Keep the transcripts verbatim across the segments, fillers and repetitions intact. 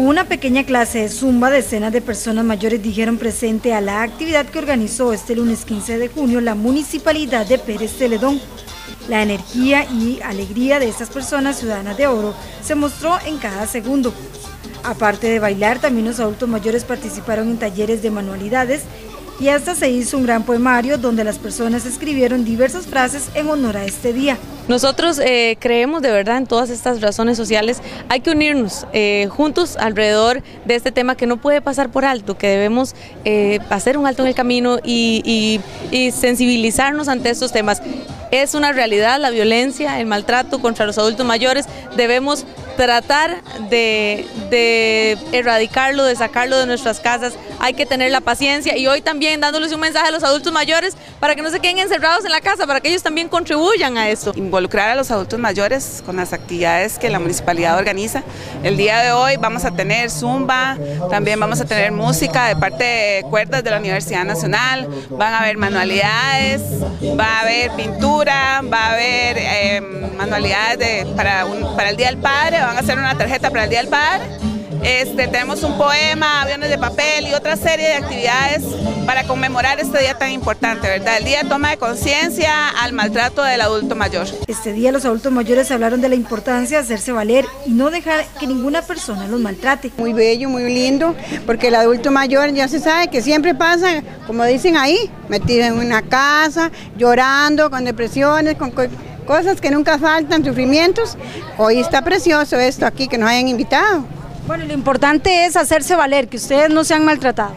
una pequeña clase de zumba, decenas de personas mayores dijeron presente a la actividad que organizó este lunes quince de junio la Municipalidad de Pérez Celedón. La energía y alegría de estas personas ciudadanas de oro se mostró en cada segundo. Aparte de bailar, también los adultos mayores participaron en talleres de manualidades y hasta se hizo un gran poemario donde las personas escribieron diversas frases en honor a este día. Nosotros eh, creemos de verdad en todas estas razones sociales, hay que unirnos eh, juntos alrededor de este tema que no puede pasar por alto, que debemos eh, hacer un alto en el camino y, y, y sensibilizarnos ante estos temas. Es una realidad la violencia, el maltrato contra los adultos mayores, debemos tratar de, de erradicarlo, de sacarlo de nuestras casas, hay que tener la paciencia y hoy también dándoles un mensaje a los adultos mayores para que no se queden encerrados en la casa, para que ellos también contribuyan a esto. Involucrar a los adultos mayores con las actividades que la municipalidad organiza. El día de hoy vamos a tener zumba, también vamos a tener música de parte de cuerdas de la Universidad Nacional, van a haber manualidades, va a haber pintura, va a haber eh, manualidades de, para, un, para el Día del Padre, van a hacer una tarjeta para el Día del Padre. Este, tenemos un poema, aviones de papel y otra serie de actividades para conmemorar este día tan importante, ¿verdad? El día de toma de conciencia al maltrato del adulto mayor. Este día los adultos mayores hablaron de la importancia de hacerse valer y no dejar que ninguna persona los maltrate. Muy bello, muy lindo, porque el adulto mayor ya se sabe que siempre pasa, como dicen ahí, metido en una casa, llorando, con depresiones, con cosas que nunca faltan, sufrimientos. Hoy está precioso esto aquí que nos hayan invitado. Bueno, lo importante es hacerse valer, que ustedes no sean maltratados.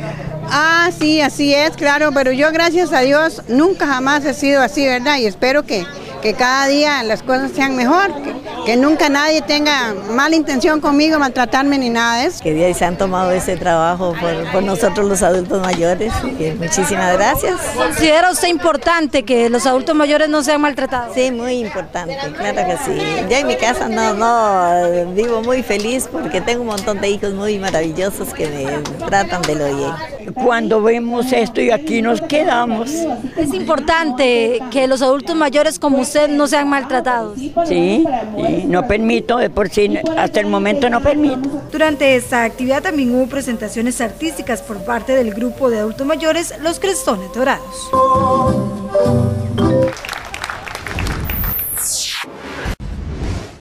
Ah, sí, así es, claro, pero yo gracias a Dios nunca jamás he sido así, ¿verdad? Y espero que, que cada día las cosas sean mejor, que, que nunca nadie tenga mala intención conmigo, maltratarme ni nada de eso. Que día se han tomado ese trabajo por, por nosotros los adultos mayores y muchísimas gracias. ¿Considera usted importante que los adultos mayores no sean maltratados? Sí, muy importante, claro que sí. Yo en mi casa no, no vivo muy feliz porque tengo un montón de hijos muy maravillosos que me tratan de lo bien. Cuando vemos esto y aquí nos quedamos. Es importante que los adultos mayores como usted no sean maltratados. Sí, sí, no permito, de por sí, hasta el momento no permito. Durante esta actividad también hubo presentaciones artísticas por parte del grupo de adultos mayores Los Crestones Dorados.